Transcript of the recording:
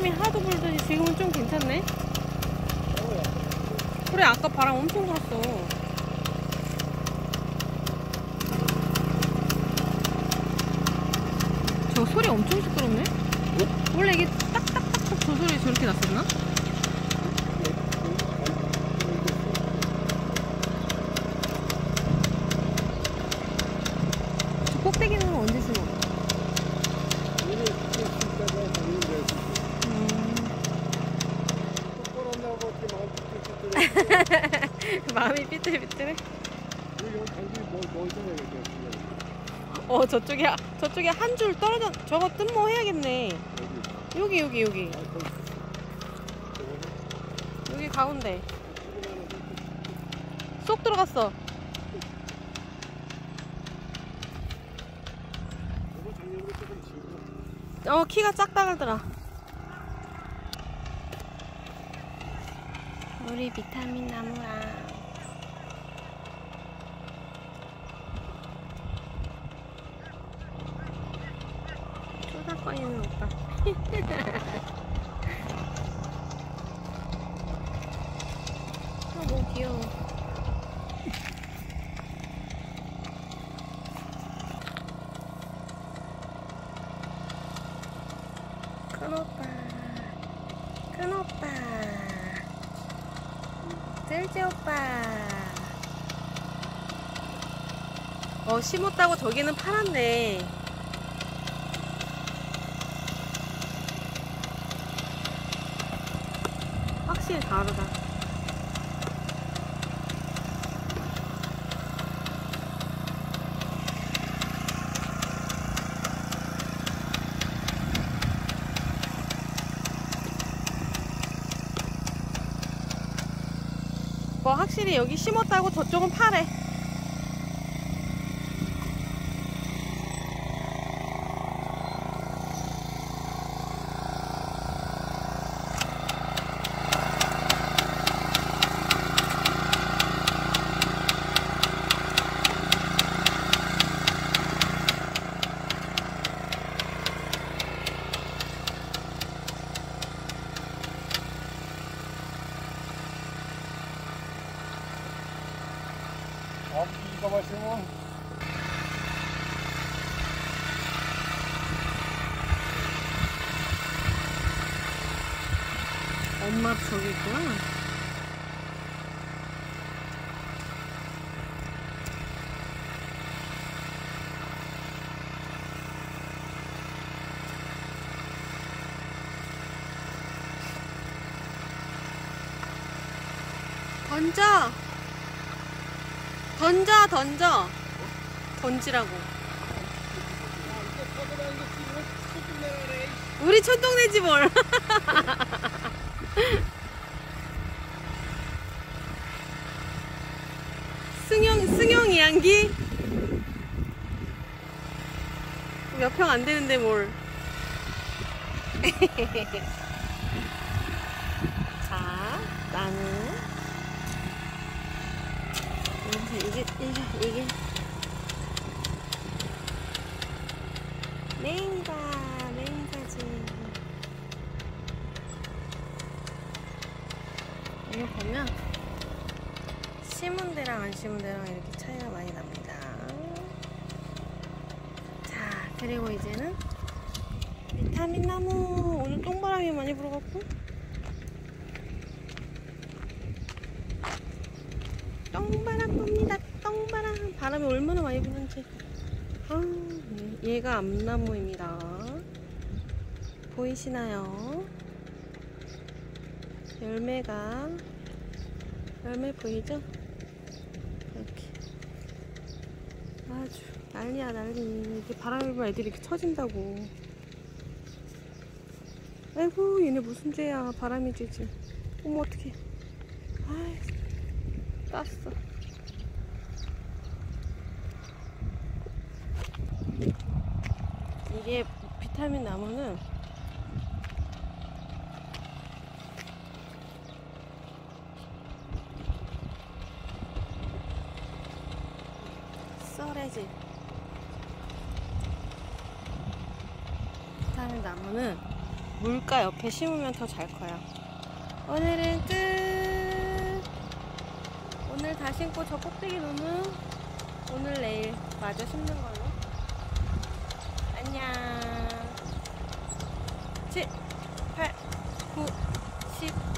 바람이 하도 불더니 지금은 좀 괜찮네. 그래, 아까 바람 엄청 불었어. 저 소리 엄청 시끄럽네? 원래 이게 딱딱딱딱 저 소리 저렇게 났었나? 저 꼭대기는 언제 심어? 마음이 삐뚤삐뚤해? 저쪽에 한 줄 떨어져. 저거 뜬모 해야겠네. 여기 여기 가운데 쏙 들어갔어. 키가 작다 그러더라. 우리 비타민 나무랑 쏟아꺼이는 오빠. 너무 귀여워. 큰 오빠, 뜰지 오빠. 심었다고 저기는 팔았네. 확실히 다르다. 확실히 여기 심었다고 저쪽은 파래. 이거 마시면 엄마 저기 있구나. 던지라고. 우리 촌동네지 뭘. 승용 이양기? 몇 평 안 되는데 뭘. 자, 나는 이게 메인사지. 이거 보면 심은 데랑 안 심은 데랑 이렇게 차이가 많이 납니다. 자, 그리고 이제는 비타민 나무. 오늘 똥바람이 많이 불어갖고 똥바람 붑니다. 똥바람. 바람이 얼마나 많이 부는지. 얘가 암나무입니다. 보이시나요? 열매 보이죠? 이렇게 아주 난리야 난리. 이렇게 바람이 불면 애들이 이렇게 처진다고. 아이고, 얘네 무슨 죄야. 바람이 쥐지. 어머, 어떡해. 아이, 땄어. 이게 비타민 나무는 썰해질. 비타민 나무는 물가 옆에 심으면 더 잘 커요. 오늘은 끝. 오늘 다 심고 저 꼭대기 놓는 오늘 내일 마저 심는 걸로. 안녕. 7, 8, 9, 10